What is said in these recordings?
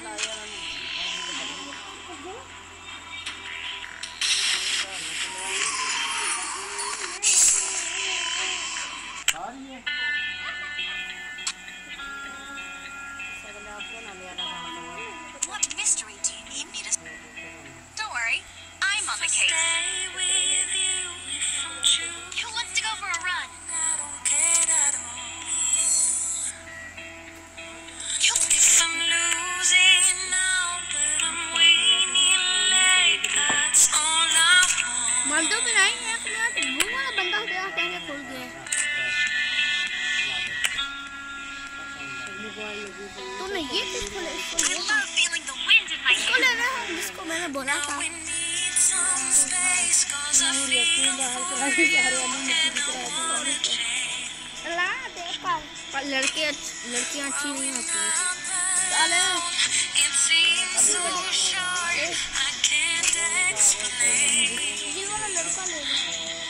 What mystery do you need me to? Don't worry, I'm on the case. Who wants to go for a run? If I'm losing now, but I'm winning late, that's all I want. मंदो में नहीं है कि यार वो वाला बंदा गया कहने खुल गया तूने ये किस को ले I love feeling the wind in my इसको hair. लेना है जिसको मैंने बोला था We need some space, 'cause I feel ला दे पर लड़कियां अच्छी नहीं होती चले it seems so short, I can't explain. ये वाला लड़का ले लो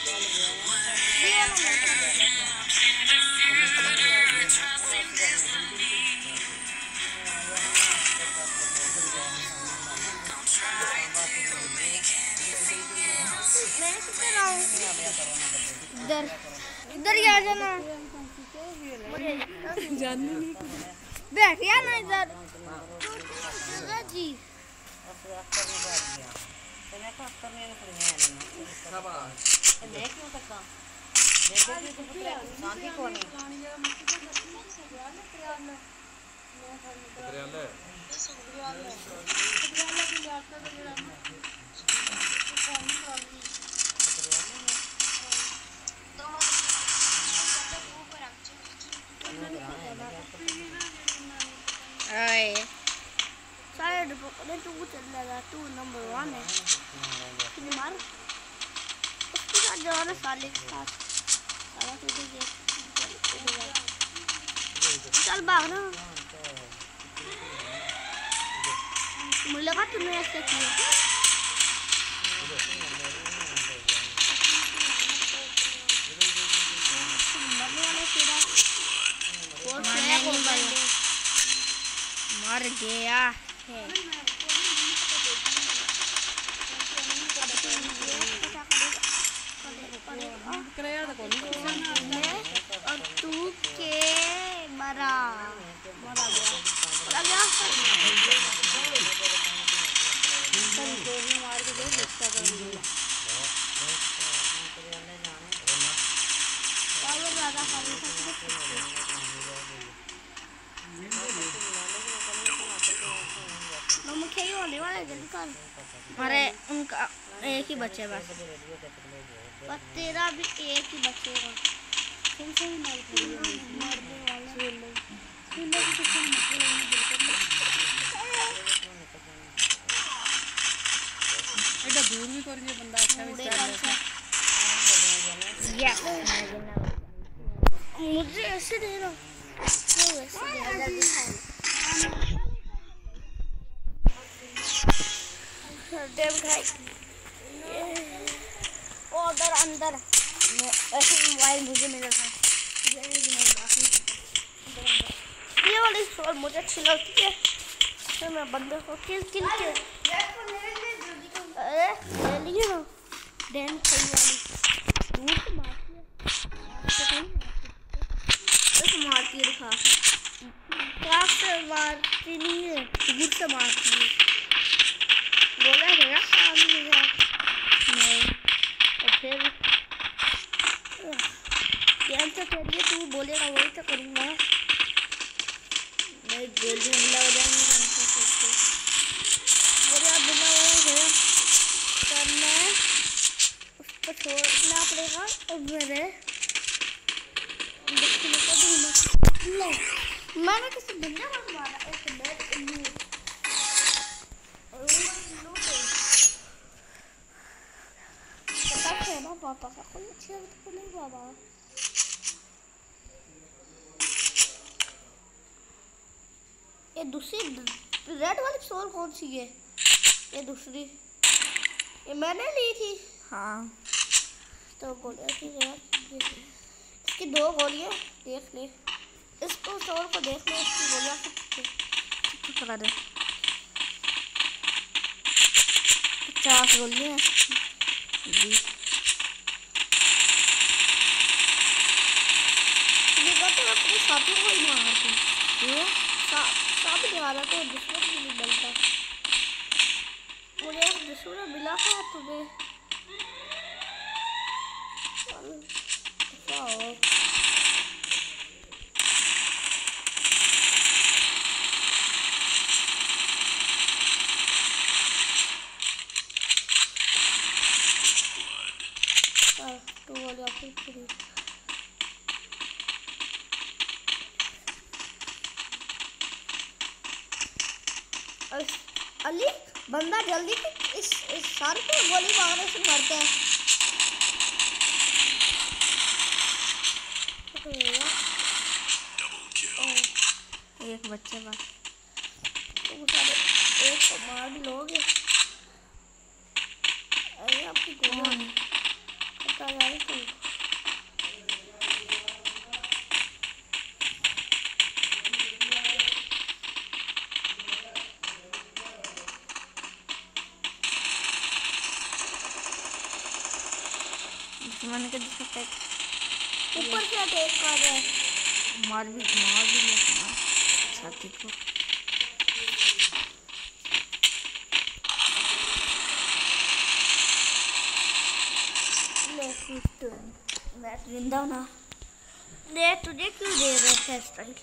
मैं किधर आऊं इधर इधर ही आ जाना मुझे जानने नहीं बैठ या ना इधर जी साइड पकड़े तू चल लगा तू नंबर 1 है तुझे मार उसके साथ जाना साले के साथ साला तुझे ये चल भाग ना मुझे लगा तूने ऐसे किया मरने वाला तेरा मर गया है और तू के मरा गया मार के मुख्य ही होने वाला है जल्दी कर हमारे उनका एक ही बच्चे बस पर तेरा भी एक ही बचेगा तुम से ही मरने वाला एटा दूर भी करिए बंदा अच्छा भी मुझे ऐसे दे रहा उधर अंदर ऐसे मोबाइल मुझे मिला था ये वाली शॉट मुझे अच्छी लगती है तो मैं बंदे को किल के अरे ले लिए ना डैन सही वाली दूर से मारती है मारती है दिखा क्या से मारती नहीं है दूर से मारती है बोला गया नहीं और फिर तो करिए तू बोलेगा वही तो करूँगा मैं गोली हमला हो जाएंगे बोले आप बिना हो गया करना उसको छोड़ना पड़ेगा और मेरे मैंने किसी बिना मारा एक बैट पापा का कोई अच्छी तो नहीं बाबा ये दूसरी रेड वाली पिस्तौल कौन सी है ये दूसरी ये मैंने ली थी हाँ तो गोलियां की इसकी 2 गोलियां देख ले इसको पिस्तौल को देख ले इसकी गोलियां पकड़ा दे 50 गोली है जी। ये कहते हैं अपने साथी को ही मारते हैं सब निकाला तो दुश्मन भी नहीं बनता। मुझे एक दुश्मन मिला था तुम्हें क्या हो तो वाले आपको अली बंदा जल्दी इस सर पे गोली मारने से मरता है। एक बच्चे बस तो सारे एक को मार भी लोगे। अरे आपकी गोली पता जाए तो दुश्मन के ऊपर से अटैक कर रहा है। मार भी लिया छाती को। मैं जिंदा हूँ ना। दे तुझे क्यों दे रहे हैं स्टाइल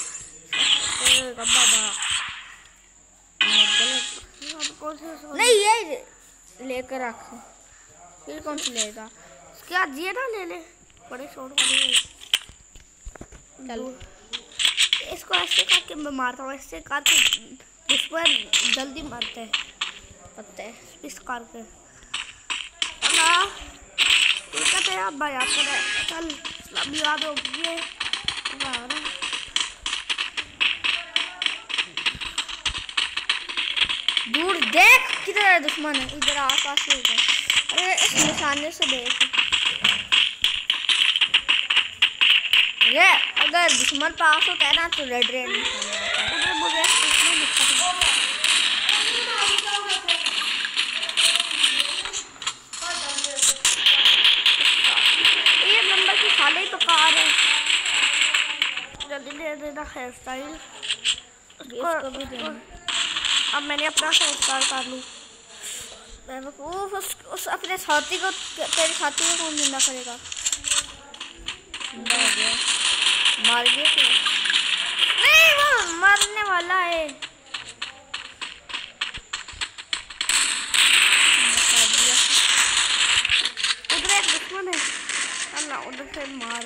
बाबा नहीं ये लेकर रख फिर कौन सी लेगा क्या दिए ना ले ले बड़े शॉट वाले चल इसको ऐसे करके मैं मारता हूँ ऐसे करके दुश्मन जल्दी मरते हैं पत्ते इस करके कहते हैं अब भाई आपको चल लंबी याद होगी है दूर देख किधर है दुश्मन है इधर आसपास में अरे इस निशाने से देख ये अगर दुश्मन पास होता है ना तो रेड रेड उधर मुझे इसमें दिक्कत है। ये नंबर की खाली तो कार है जल्दी दे देना हेयर स्टाइल इसको भी देना। अब मैंने अपना हेयर स्टाइल कर लूँ उस अपने साथी को तेरे साथी को कौन जिंदा करेगा मार दिया क्या नहीं वो मरने वाला है उधर एक दुश्मन है अल्लाह उधर से मार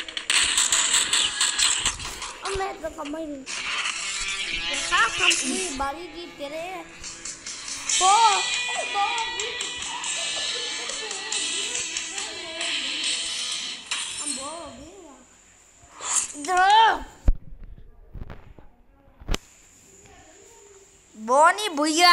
अब मैं तो कम ही नहीं हाँ कंपनी बारी की तेरे बोनी भैया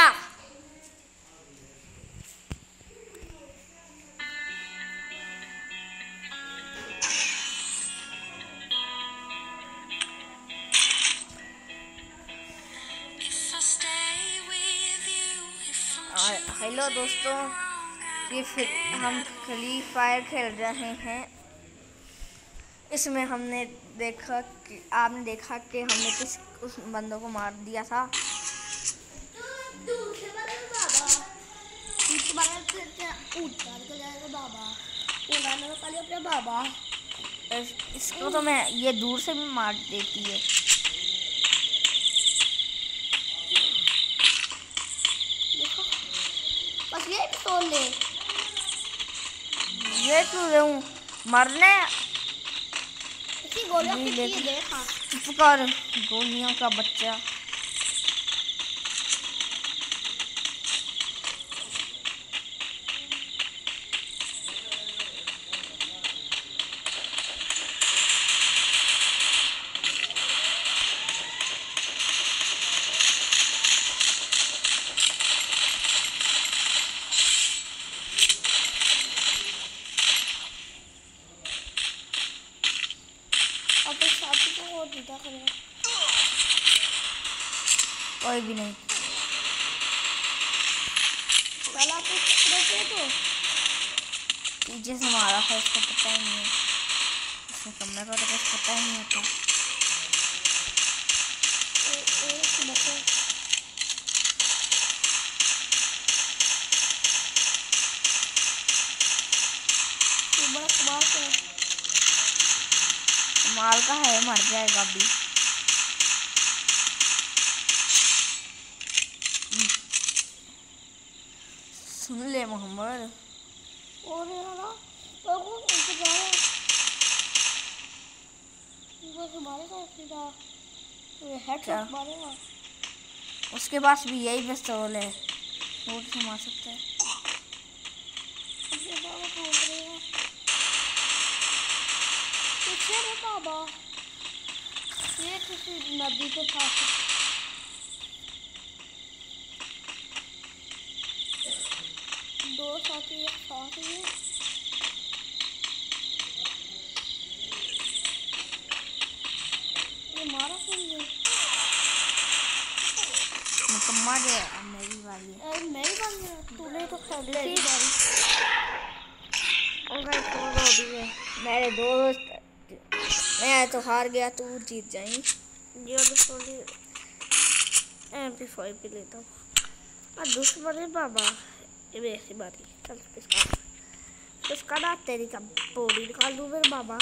हेलो दोस्तों ये फिर हम फ्री फायर खेल रहे हैं। इसमें हमने देखा कि आपने देखा कि हमने किस उस बंदों को मार दिया था। बाबा इसको तो मैं ये दूर से भी मार देती है। बस ये तोड़ ले ये क्यों दे मरने चुप कर गोलियों का बच्चा। कोई भी नहीं साला कुछ रखे तो पीछे से मारा था, उसको पता ही नहीं है, उसने कमरे का तो कुछ पता ही नहीं होता। बड़ा कमाल का है। माल का है, मर जाएगा अभी। सुन ले मोहम्मद, और यार वो इंतजार है, बस मारेगा सीधा, ये हेडशॉट मारेगा। उसके पास भी यही पिस्तौल है, वो से मार सकता है। पीछे रे बाबा, ये किसी नदी के साथ दो साथी एक साथ ही है। ये मारा क्यों नहीं? निकम्मा जो है, मेरी बारी है। अरे मेरी बारी है, तूने तो खेल ली बारी। और भाई तो हो भी है मेरे दोस्त, मैं तो हार गया, तू जीत जाएगी। ये तो थोड़ी MP5 भी लेता हूँ। और दूसरी बारी बाबा, ये भी ऐसी बारी। चल इसका ना तेरी का बोली निकाल दूँ मेरे बाबा।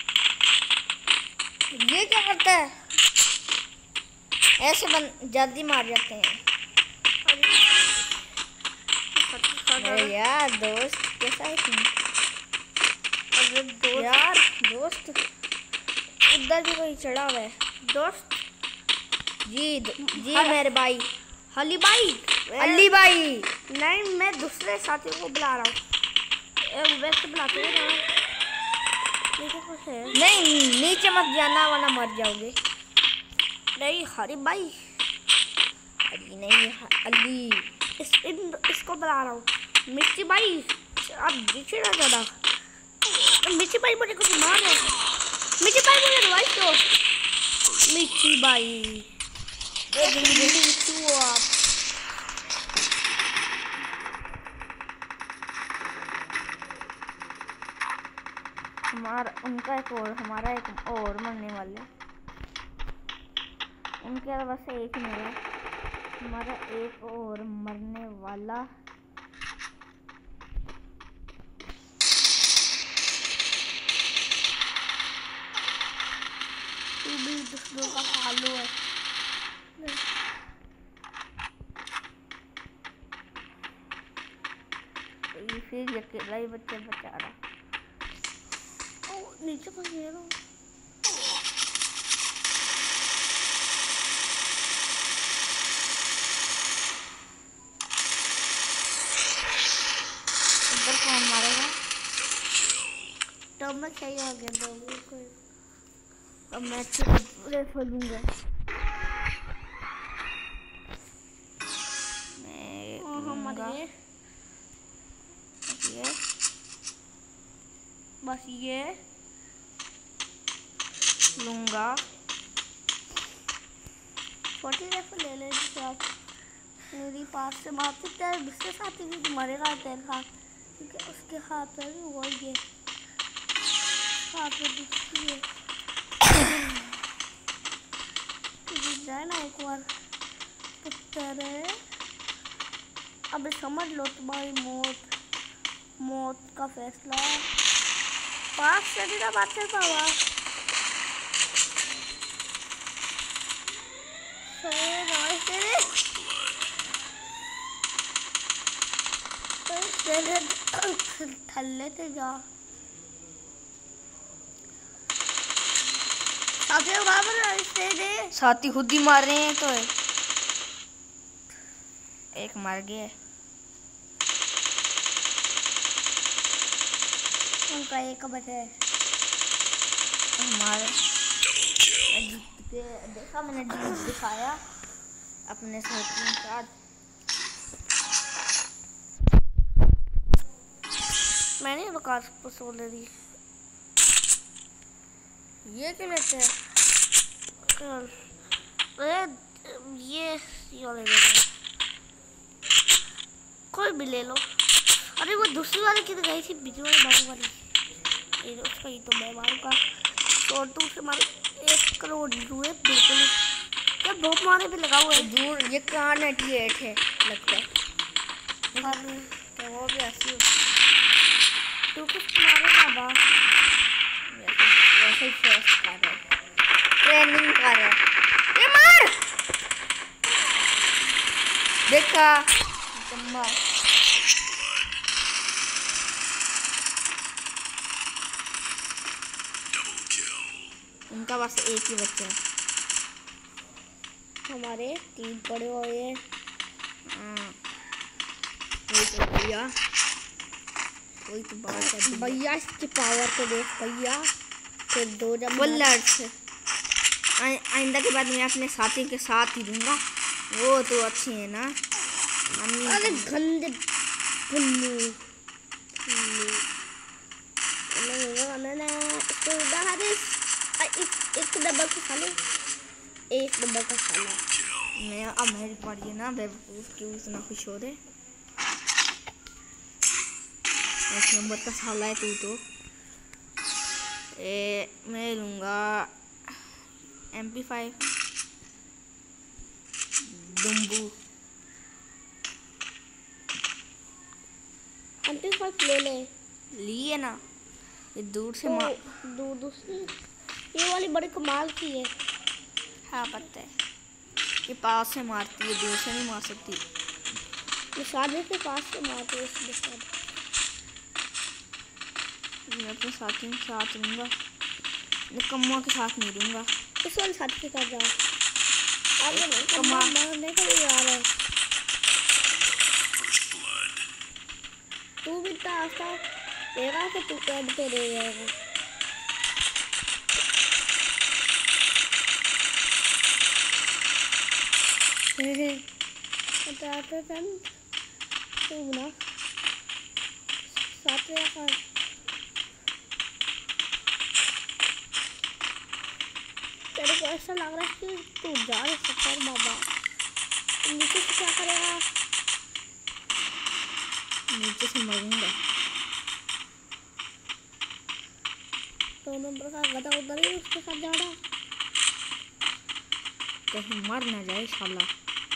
ये क्या करता है, ऐसे जल्दी मार जाते हैं। अरे यार दोस्त कैसा है तुम? यार दोस्त उधर भी कोई चढ़ा हुआ है। दोस्त जी मेरे भाई अली भाई, अली भाई। नहीं मैं दूसरे साथियों को बुला रहा हूँ। वैसे बुलाते हैं ना, कुछ है नहीं नीचे मत जाना वरना मर जाओगे। नहीं हरी भाई, अली नहीं अली। इसको बुला रहा हूँ। मिर्ची भाई अब नीचे ना जाना। मिर्ची भाई मुझे कुछ मार रहा है। मिर्ची भाई मुझे रिवाइव दो। मिर्ची भाई आप उनका एक और हमारा एक और मरने वाले, उनके बस एक ही मेरा, हमारा एक और मरने वाला। तू भी दूसरों का खालू है। फिर अकेला ही बच्चे बचा रहा। नीचे पर गिरा। इधर कौन मारेगा? तब मैं सही आ गया दो कोई। अब मैं पूरे फलूंगा। ये बस ये लूंगा। छोटी राइफल ले ले आप। मेरी पास से मारते तेरे दूसरे साथी भी मरेगा तेरे साथ, क्योंकि उसके हाथ में भी वो ये हाथ में दूसरी है। जीत जाए ना एक बार तो तेरे अब समझ लो तुम्हारी मौत का फैसला 5 सेकंड का बात कर पावा। थल्ले थे जा साथी खुद ही मार रहे हैं तो एक मर गया। उनका एक बचे हमारे जीत के देखा, मैंने जीत दिखाया अपने साथी के साथ। मैंने बकास पसोल दी। ये क्यों लेते हैं? ये वाले देते कोई भी ले लो। अरे वो दूसरी वाली किधर गई थी? बिजली वाली बाबू वाली। ये उसका ही तो मैं मारूंगा। तो तू से मारे 1 करोड़ हुए बिल्कुल। क्या बहुत मारे भी लगा हुआ है। दूर ये कहाँ 98 है लगता है। अरे तो वो भी ऐसी तू कुछ मारेगा बा। वैसे ही फेस कर रहा है, ट्रेनिंग कर रहा है। ये मार देखा कम्मा। उनका बस एक ही बच्चा है। हमारे 3 पड़े हुए हैं। हाँ वही तो भैया, वही तो बात है भैया इसकी पावर तो देख भैया। फिर 2 जब बुलेट्स। आइंदा के बाद मैं अपने साथी के साथ ही दूंगा। वो तो अच्छे है ना। अरे गंदे पुल्लू एक डब्बा को खा लो। एक डब्बा का खा लो। मैं अब मेरी पारी है ना, बेवकूफ क्यों इतना खुश हो रहे। 1 नंबर का साला है तू तो। मैं लूँगा MP5 डुम्बू। MP5 ले ले। लिए ना, ये दूर से तो दूसरी ये वाली बड़ी कमाल की है। हाँ पता है, ये पास से मारती है, दूर से नहीं मार सकती। निशाने के पास से मारती है इसलिए शायद। मैं अपने साथी के साथ रहूँगा, मैं कम्मा के साथ नहीं रहूँगा। इस वाले साथी के साथ जाओ। आगे नहीं कम्मा मारने के लिए आ रहा है। तू भी इतना आस्था देगा कि तू कैद पे रह जाएगा। तू ना साथ में तेरे को ऐसा लग रहा है कि तू जा नहीं सकता बाबा। नीचे से क्या करेगा? नीचे से मरूंगा। 2 नंबर का गधा उधर ही उसके साथ जा रहा। कहीं मर ना जाए साला।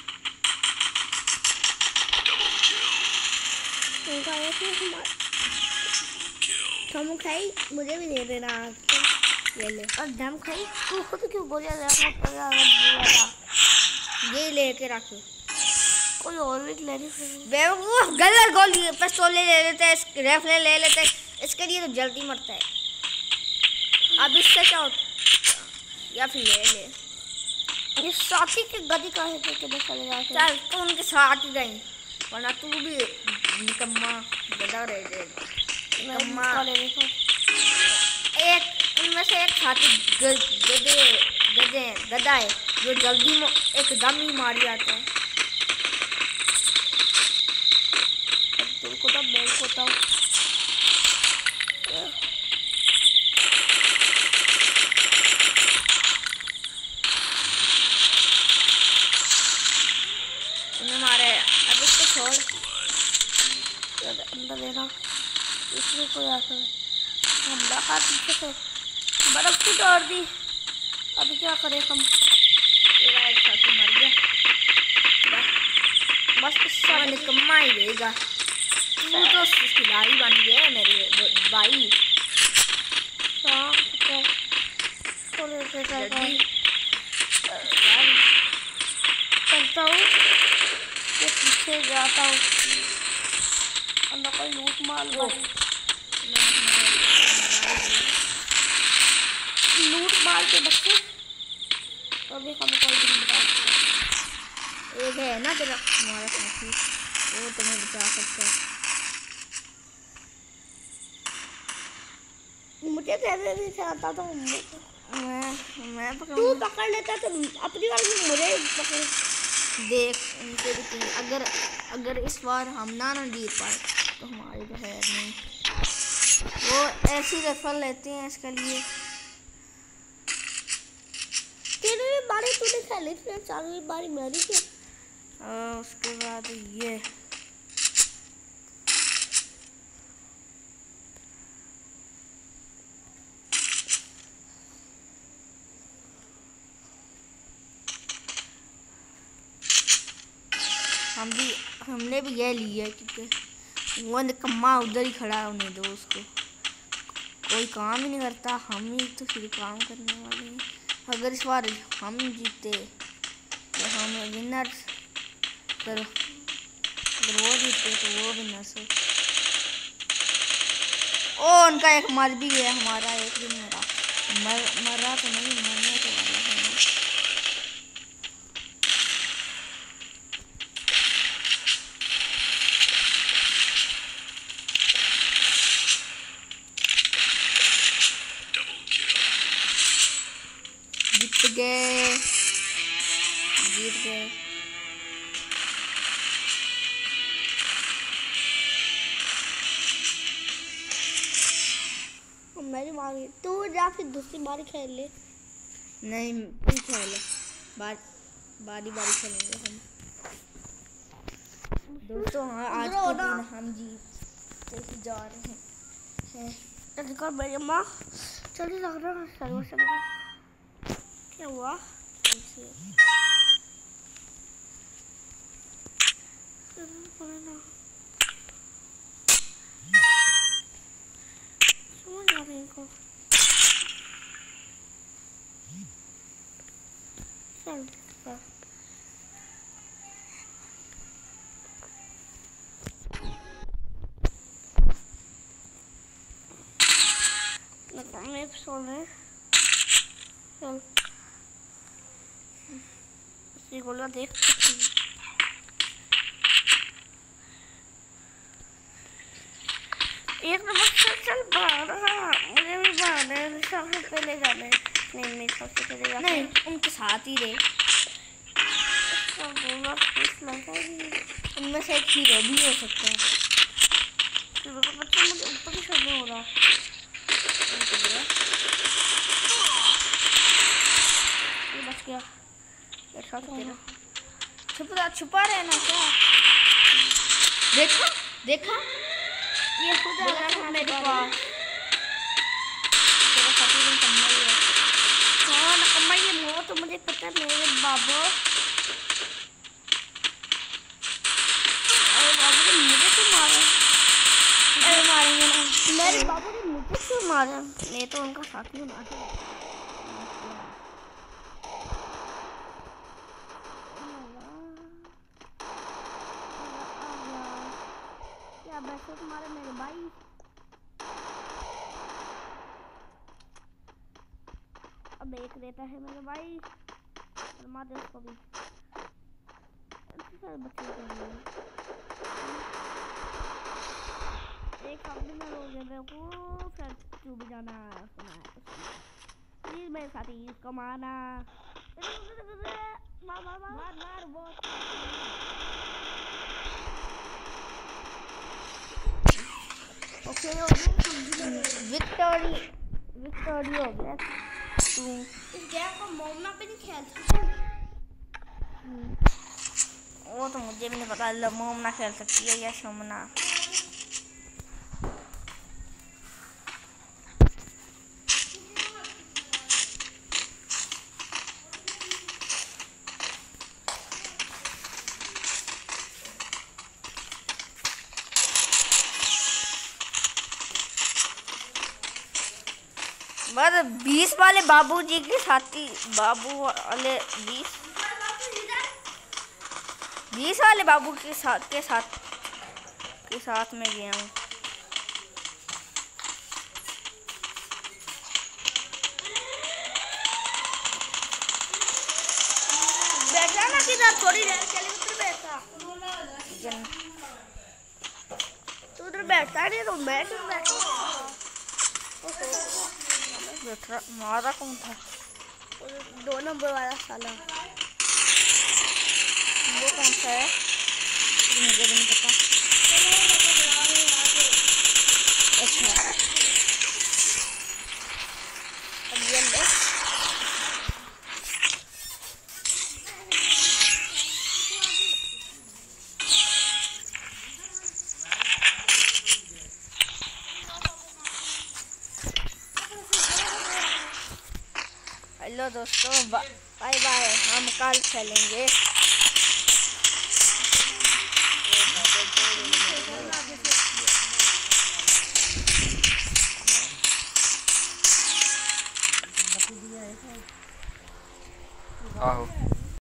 उनका ऐसे हम खाई मुझे भी दे देना। ये ले, और दम खाई तू खुद क्यों गोलियां लगा? ये लेके रख। कोई और भी ले ली। बेवकूफ, गलत गोली। पिस्तौल ले लेते हैं, राइफल ले लेते हैं, इसके लिए तो जल्दी मरता है। अब इससे क्या होता, या फिर ले ले। ये साथी के गदी का है कि बस चले जाते। चल तू उनके साथ ही गई, वरना तू भी निकम्मा गधा रह जाएगा। निकम्मा एक उनमें से एक साथी गधा है जो जल्दी एकदम ही मार जाता है। तुमको तो मैं होता हूँ। मारे अब इसको छोड़। अंदर लेना इसमें कोई आकर हमला खा पीछे से बर्फ की तोड़ दी। अभी क्या करें हम? तेरा एक साथी मर गया, बस इसका निकम्मा ही रहेगा। तू तो खिलाड़ी बन गया मेरे भाई। हाँ थोड़े से चलता हूँ के पीछे जाता हूँ। अंदर कोई लूट मार के बच्चे तो अभी हमें कोई भी नहीं बता सकता। एक है ना तेरा तुम्हारा साथी, वो तुम्हें बचा सकता है। मुझे कैसे नहीं आता तो मैं तू पकड़ लेता तो अपनी बार में मुझे पकड़। देख उनके भी अगर इस बार हम ना जीत पाए तो हमारी तो खैर नहीं। वो ऐसी रेफर लेते हैं इसके लिए। तेरी बारी तूने खेली थी, चालू बारी मेरी थी। उसके बाद ये हमने भी ये ली है क्योंकि वो निकम्मा उधर ही खड़ा है, उन्हें दो उसको, कोई काम ही नहीं करता। हम ही तो सिर्फ काम करने वाले हैं। अगर इस बार हम जीते तो हम विनर्स, अगर वो जीते तो वो विनर्स। ओ उनका एक मर भी गया, हमारा एक भी नहीं मरा तो नहीं, मरने तो वाला है। जीत गए। मेरी बारी, तू जा फिर दूसरी बारी खेल ले। नहीं तू खेल, बारी खेलेंगे हम दोस्तों। हाँ आज के दिन हम जीतते ही जा रहे हैं। जल्दी कर मेरी माँ, जल्दी लग रहा है सर्वर क्या हुआ? गोला देख एक नंबर से चल भाग रहा, मुझे भी भागना है, सबसे पहले जाना है। नहीं सबसे पहले जाना नहीं, उनके साथ ही रहे। उनमें से एक हीरो भी हो सकता है। बच्चा मुझे ऊपर ही शर्म हो रहा। ये बच गया। छुपा रहना क्या? देखा ये खुद आ रहा है मेरे पास। तेरा साथी भी कम्मा ही है। हाँ नकम्मा ये वो तो मुझे पता है मेरे बाबू। अरे बाबू ने मुझे क्यों मारा? अरे मारेंगे ना। मेरे बाबू ने मुझे क्यों मारा? ये तो उनका साथी मारा। तुम्हारे मेरे भाई अब एक देता है मेरे भाई, मार दे उसको भी। बच्चे एक आदमी में लोग फिर तू भी जाना प्लीज मेरे साथ ही इसको मारना। मार वो ओके विक्टोरी हो गया। तू इस गेम को मोमना पे नहीं खेल सकती? वो तो मुझे भी नहीं पता, मोमना खेल सकती है या शमना। बस 20 वाले बाबूजी के साथी, बाबू वाले 20 वाले बाबू के साथ में गया हूँ। बैठा ना किधर, थोड़ी देर के लिए उधर बैठा। तू उधर बैठता नहीं तो मैं क्यों बैठा? मारा कौन था? 2 नंबर वाला साला। वो कौन सा है? मुझे भी नहीं पता। अच्छा अब ये ले। हेलो दोस्तों, बाय बाय, हम कल खेलेंगे।